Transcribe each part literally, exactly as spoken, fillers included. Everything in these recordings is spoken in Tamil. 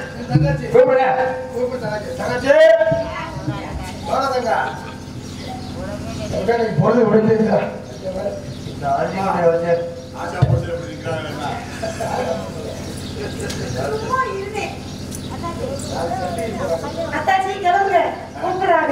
கூப்பிடு கூப்பிடு தங்கச்சி தங்கச்சி போறதுங்க எனக்கு பொழுது விடுங்க இந்த ஆட்சியுடைய வச்சு ஆசா போட்டு இருக்கிறாங்க அத்தாச்சி கிளம்புங்க கூப்பிடுறாங்க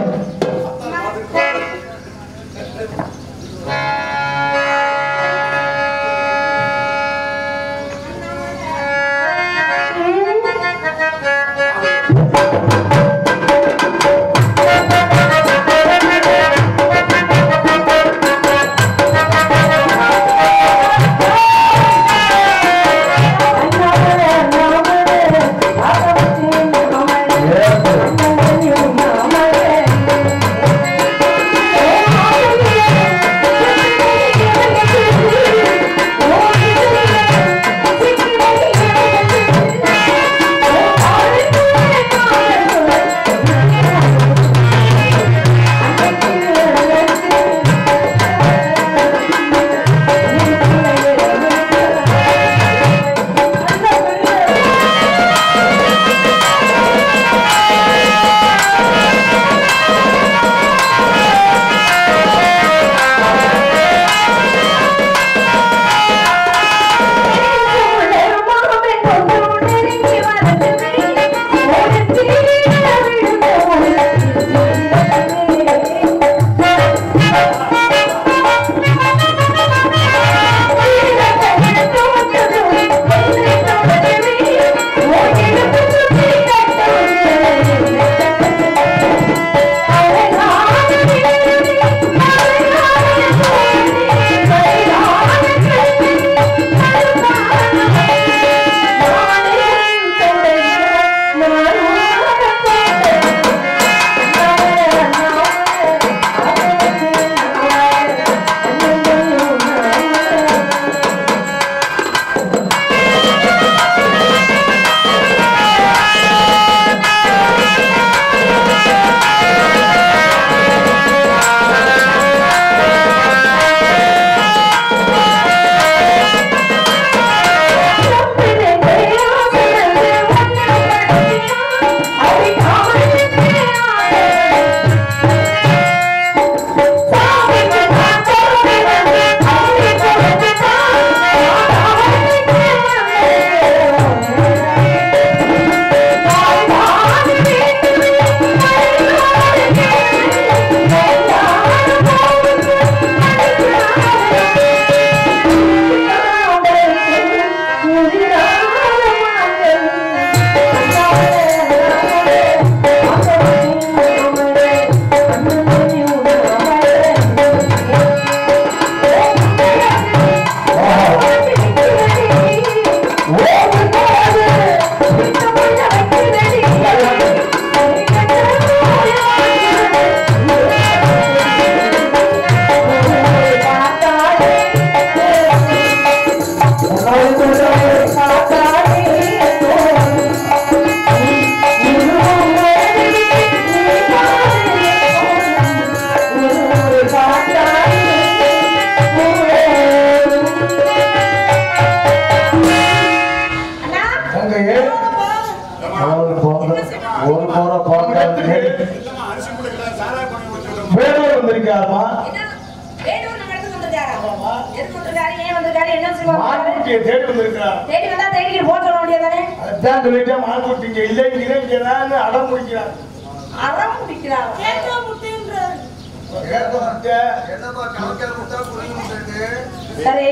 சரி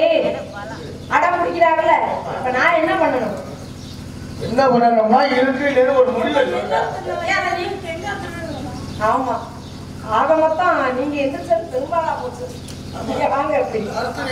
அடம் முடிக்கிறாங்கல்ல இப்ப நான் என்ன பண்ணணும் என்ன பண்ணணும்னா இருக்கு ஒரு முடிவு ஆமா ஆக மொத்தம் நீங்க எந்திரிச்சு பெரும்பாலா போச்சு நீங்க வாங்க எப்படி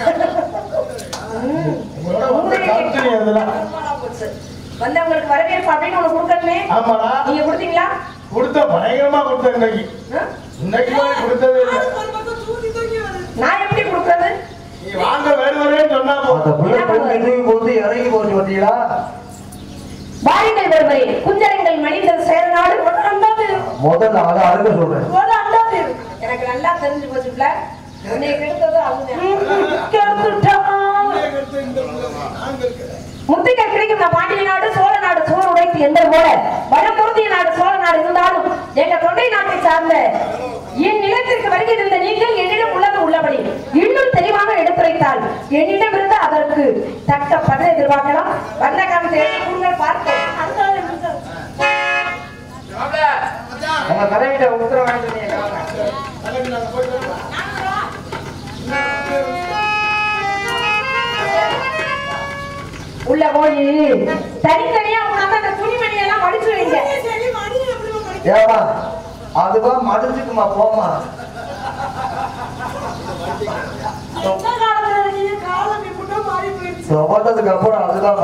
வந்தவங்களுக்கு வரவேற்பு அப்படின்னு ஒண்ணு கொடுக்கணுமே ஆமாடா நீங்க கொடுத்தீங்களா கொடுத்த பயங்கரமா கொடுத்த இன்னைக்கு இன்னைக்கு கொடுத்தது நான் எப்படி கொடுக்கறது நீ வாங்க வேறுவரேன்னு சொன்னா போது இறங்கி போச்சு பார்த்தீங்களா வாரிகள் வருவரை குஞ்சரங்கள் மனிதர் சேரநாடு முதல்ல அதை அருக சொல்றேன் எனக்கு நல்லா தெரிஞ்சு போச்சுல உன்னை கெடுத்தது அவங்க முத்திகள் கிடைக்கும் நான் பாண்டிய நாடு சோழ நாடு சூழ் உடைத்து என்பது போல வடபூர்த்திய நாடு சோழ நாடு இருந்தாலும் எங்க தொண்டை நாட்டை சார்ந்த என் நிலத்திற்கு வருகை இருந்த நீங்கள் என்னிடம் உள்ளது உள்ளபடி இன்னும் தெளிவாக எடுத்துரைத்தால் என்னிடம் இருந்து அதற்கு தக்க பதிலை எதிர்பார்க்கலாம். வந்த காலத்தை எடுத்து பார்ப்போம். உங்க தலைவிட்ட உத்தரவு வாங்கிட்டு உள்ள போய் தனித்தனியா உட்கார்ந்து அந்த துணிமணி எல்லாம் மடிச்சு வைங்க. ஏமா அதுதான் மடிச்சுக்குமா போமா. போட்டதுக்கு அப்புறம் அதுதான்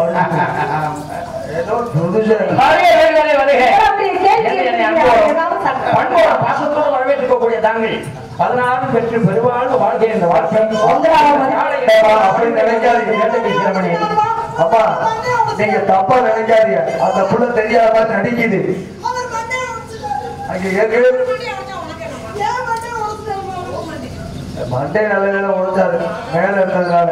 பாசத்தோடு வரவேற்கக்கூடிய தாங்கள் பதினாறு பெற்று பெருவாழ்வு வாழ்க்கை என்ற வாழ்க்கை அப்படி நினைக்காதீங்க. அப்பா நீங்க தப்பா நினைக்காதீங்க. அந்த புள்ள தெரியாத நடிக்குது. அங்க மண்டே நல்ல வேலை உழைச்சாரு மேல இருந்ததுனால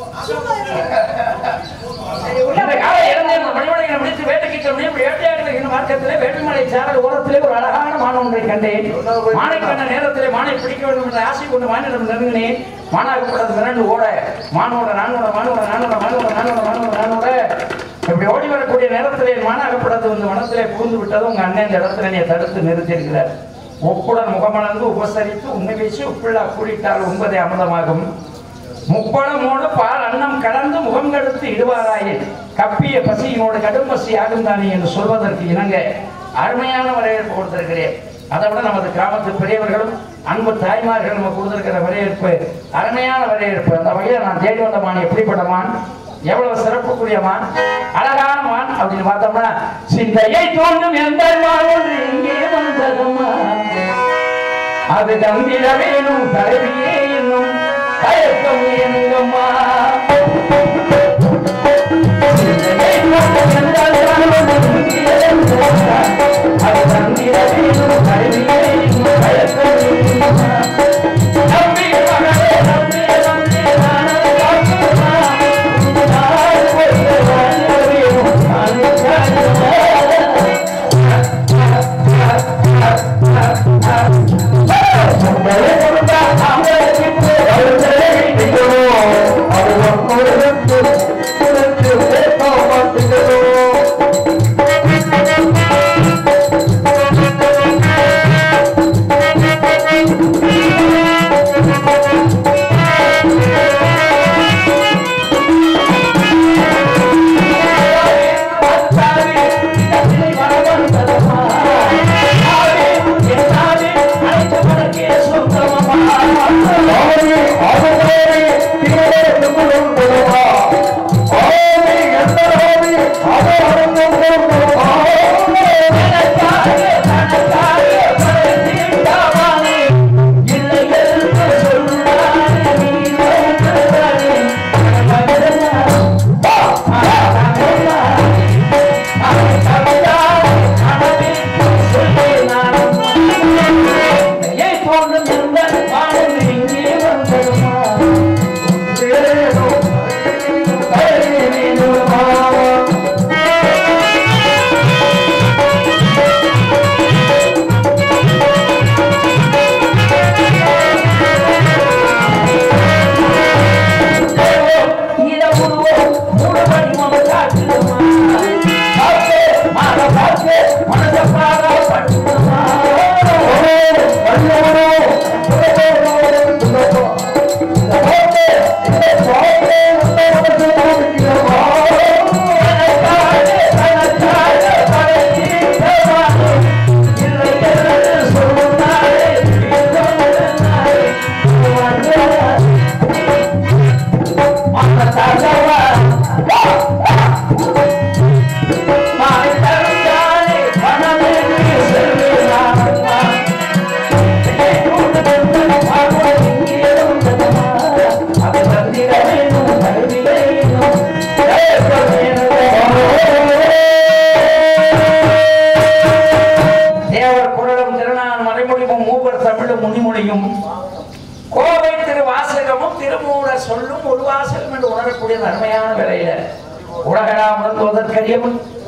வேட்டுமலை சாரல் ஓரத்திலே ஒரு அழகான மான் ஒன்றை கண்டேன். மானை கண்ட நேரத்திலே மானை பிடிக்க வேண்டும் என்ற ஆசை கொண்டு மானிடம் நெருங்கினேன். மானாகப்பட்டது விரண்டு ஓட மானோட நானோட மானோட நானோட மானோட நானோட மானோட நானோட இப்படி ஓடி வரக்கூடிய நேரத்திலே மானாகப்பட்டது வந்து வனத்திலே புகுந்து விட்டது. உங்க அண்ணன் இந்த இடத்துல நீ தடுத்து நிறுத்தியிருக்கிறார். ஒப்புடன் முகமலர்ந்து உபசரித்து உண்மை பேசி உப்பிள்ளா கூடிட்டால் உண்பதே அமிர்தமாகும். முப்பழமோடு பால் அன்னம் கடந்து முகம் கடுத்து இடுவாராயில் கப்பிய பசியினோடு கடும் பசி ஆகும் தானே என்று சொல்வதற்கு இணங்க அருமையான வரவேற்பு கொடுத்திருக்கிறேன். அதை விட நமது கிராமத்து பெரியவர்களும் அன்பு தாய்மார்கள் நம்ம கொடுத்திருக்கிற வரவேற்பு அருமையான வரவேற்பு. அந்த வகையில் நான் தேடி வந்த மான் எப்படிப்பட்ட மான், எவ்வளவு சிறப்புக்குரிய மான், அழகான மான் அப்படின்னு பார்த்தோம்னா சிந்தையை தோன்றும் எந்த மான் இங்கே வந்ததுமா அது தந்திர வேணும் கருவியே என்னும் கயக்கம் எங்கம்மா அது தந்திர வேணும் கருவியே என்னும் கயக்கம் எங்கம்மா நம்பி மகளே நம்பி நம்பி நானே காக்குமா நான் கொண்டு வாழ்வேனும் நான் காக்குமா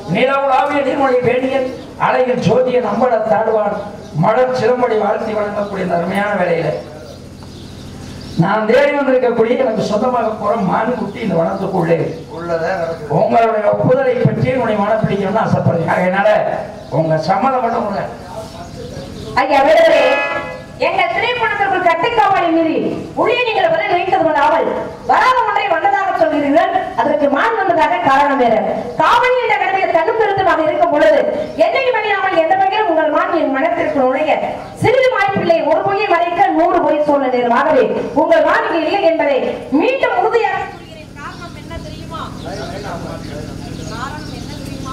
நிலவுலாவிய நீர்மொழி வேணியன் அலையில் ஜோதிய நம்பட தாடுவான் மலர் சிலம்படி வாழ்த்தி வழங்கக்கூடிய இந்த அருமையான வேலையில நான் தேடி வந்திருக்கக்கூடிய எனக்கு சொந்தமாக போற மான் குட்டி இந்த வனத்துக்குள்ளே உங்களுடைய ஒப்புதலை பற்றி உன்னை மனம் பிடிக்கணும்னு ஆசைப்படுறேன். அதனால உங்க சம்மதம் பண்ண முடியல. ஐயா வேறே எங்க திரைப்படத்திற்குள் கட்டிக்காவலை மீறி உள்ளே நீங்கள் வர நினைத்தது கொண்டாமல் வராத ஒன்றை வந்ததாக சொல்கிறீர்கள். அதற்கு மான் வந்ததாக காரணம் வேறு. காவலி என்ற கடமையை தன்னும் பெருந்தமாக இருக்கும் பொழுது என்னை மணியாமல் எந்த வகையில் உங்கள் மான் என் மனத்திற்கு நுழைய சிறிது வாய்ப்பில்லை. ஒரு பொய்யை மறைக்க நூறு பொய் சொல்ல நேரமாகவே உங்கள் மான் இங்கே இல்லை என்பதை மீண்டும் உறுதியாக சொல்கிறேன். காரணம் என்ன தெரியுமா? காரணம் என்ன தெரியுமா?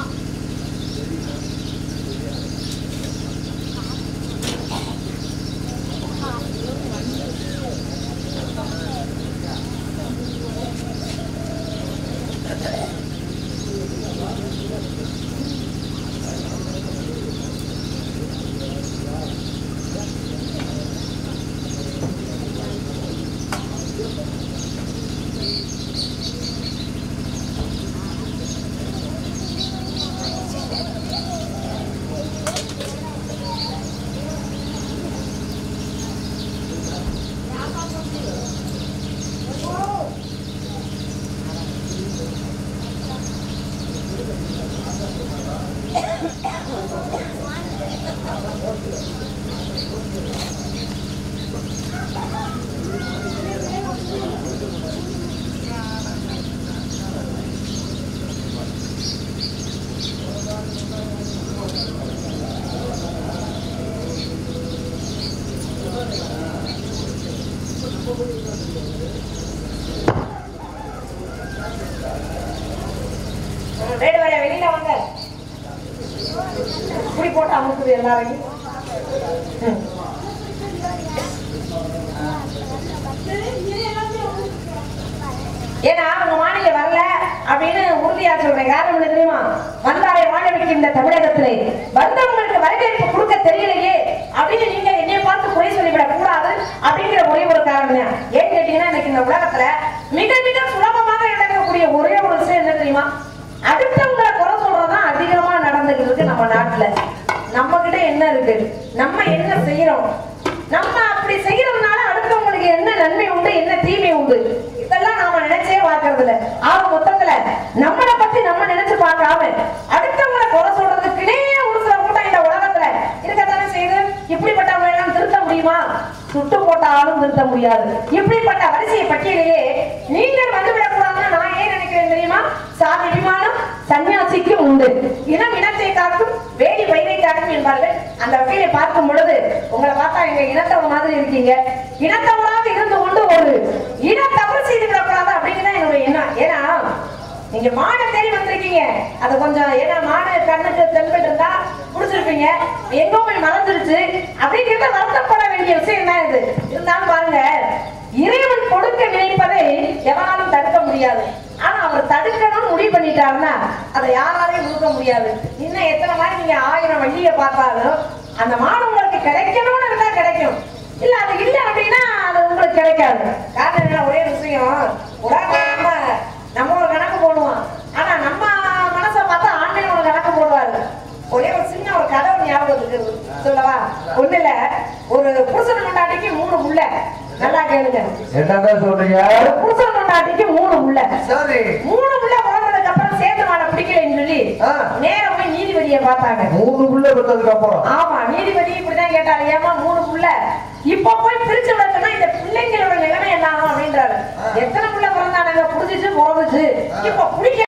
வெளியில வாங்க. இப்படி போட்டு அமுக்குது எல்லாரையும். ஏன்னா உங்க மாநில வரல அப்படின்னு உறுதியா சொல்றேன். காரணம் என்ன தெரியுமா? வந்தாரை வாழ வைக்கின்ற தமிழகத்திலே வந்தவங்களுக்கு வரவேற்பு கொடுக்க தெரியலையே அப்படின்னு நீங்க என்னைய பார்த்து குறை சொல்லிவிடக் கூடாது அப்படிங்கிற ஒரே ஒரு காரணம் தான். ஏன் கேட்டீங்கன்னா இன்னைக்கு இந்த உலகத்துல மிக மிக சுலபமாக நடக்கக்கூடிய ஒரே ஒரு விஷயம் என்ன தெரியுமா? அடுத்தவங்களை குறை சொல்றதுதான் அதிகமா நடந்துகிட்டு இருக்கு நம்ம நாட்டுல. நம்ம கிட்ட என்ன இருக்கு? நம்ம என்ன செய்யறோம்? நம்ம அப்படி செய்யறதுனால அடுத்தவங்களுக்கு என்ன நன்மை உண்டு, என்ன தீமை உண்டு, இதெல்லாம் நாம நினைச்சே பார்க்கறது இல்ல. ஆக மொத்தத்துல நம்மளை பத்தி நம்ம நினைச்சு பார்க்காம அடுத்தவங்களை குறை சொல்றதுக்குனே ஒரு சில கூட்டம் இந்த உலகத்துல இருக்கத்தானே செய்யுது. இப்படிப்பட்டவங்க எல்லாம் திருத்த முடியுமா? சுட்டு போட்டாலும் திருத்த முடியாது. இப்படிப்பட்ட வரிசையை பட்டியலையே நீங்கள் வந்து விடக்கூடாதுன்னு நான் ஏன் நினைக்கிறேன் தெரியுமா? சாதி விமானம் சன்னியாசிக்கு உண்டு, இனம் இனத்தை காக்கும், வேடி பயிரை காக்கும் என்பார்கள். அந்த வகையை பார்க்கும் பொழுது உங்களை பார்த்தா எங்க இனத்தவ மாதிரி இருக்கீங்க. இனத்தவராக இருந்து கொண்டு ஒரு இன தவறு செய்து விடக்கூடாது அப்படிங்கிறதான் என்னுடைய எண்ணம். ஏன்னா நீங்க மானை தேடி வந்திருக்கீங்க, அது கொஞ்சம் ஏன்னா மானை கண்ணுக்கு தென்பட்டு இருந்தா புடிச்சிருப்பீங்க. எங்கோ போய் மறந்துருச்சு அப்படிங்கிறத வருத்தப்பட வேண்டிய விஷயம் தான் இது. இருந்தாலும் பாருங்க, இறைவன் கொடுக்க நினைப்பதை எவனாலும் தடுக்க முடியாது. ஆனா அவர் தடுக்கணும்னு முடிவு பண்ணிட்டாருன்னா அதை யாராலையும் கொடுக்க முடியாது. இன்னும் எத்தனை மாதிரி நீங்க ஆயிரம் வண்டியை பார்த்தாலும் அந்த மாடு உங்களுக்கு கிடைக்கணும்னு இருந்தா கிடைக்கும், இல்ல அது இல்லை அப்படின்னா அது உங்களுக்கு கிடைக்காது. காரணம் என்ன? ஒரே விஷயம், உலகம் நம்ம ஒரு கணக்கு போடுவோம், ஆனா நம்ம மனசை பார்த்தா ஆன்லைன் ஒரு கணக்கு போடுவாரு. ஒரே ஒரு சின்ன ஒரு கதை ஞாபகத்துக்கு சொல்லவா? ஒண்ணு இல்ல, ஒரு புருஷன் கொண்டாட்டிக்கு மூணு புள்ள. நல்லா கேளுங்க. என்னங்க சொல்றீங்க? புருஷன் கொண்டாட்டிக்கு மூணு புள்ள. சரி, மூணு புள்ள பிறந்ததுக்கு அப்புறம் சேர்த்து மாட பிடிக்கலன்னு சொல்லி நேரம் போய் நீதிபதியை பார்த்தாங்க. மூணு புள்ள பிறந்ததுக்கு அப்புறம்? ஆமா, நீதிபதி இப்படிதான் கேட்டாரு, ஏமா மூணு புள்ள இப்ப போய் பிரிச்சு விடணும்னா இந்த பிள்ளைங்களோட நிலைமை என்ன ஆகும் அப்படின்றாரு. எத்தனை புள்ள பிறந்தாங்க? புடிச்சிச்சு போகுது, இப்ப பிடிக்க